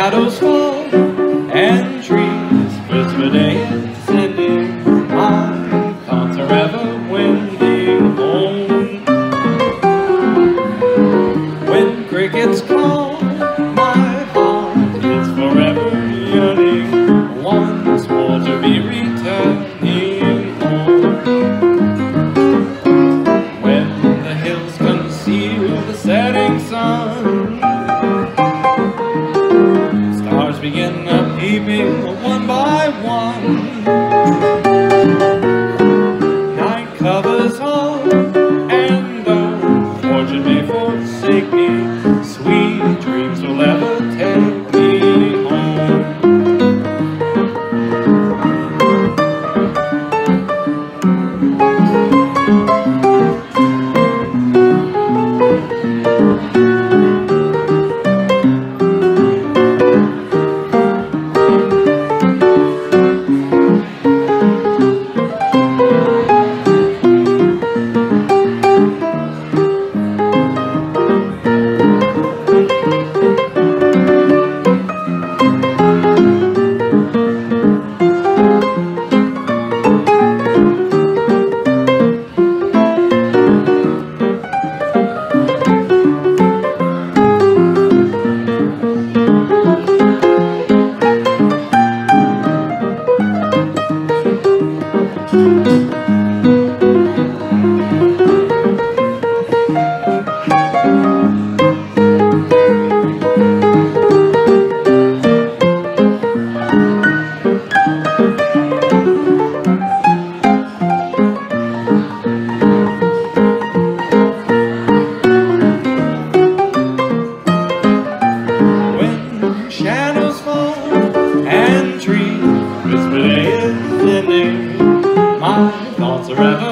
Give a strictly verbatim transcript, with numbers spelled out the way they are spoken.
shadows fall and trees whisper day is ending. My thoughts are ever wending home. When crickets call, my heart is forever yearning once more to be returning home. When the hills conceal the setting sun, stars begin up-heaving one by one. Night covers all, and though fortune may forsake me, sweet dreams will ever take me home. Shadows fall and trees whisper day is ending. My thoughts are ever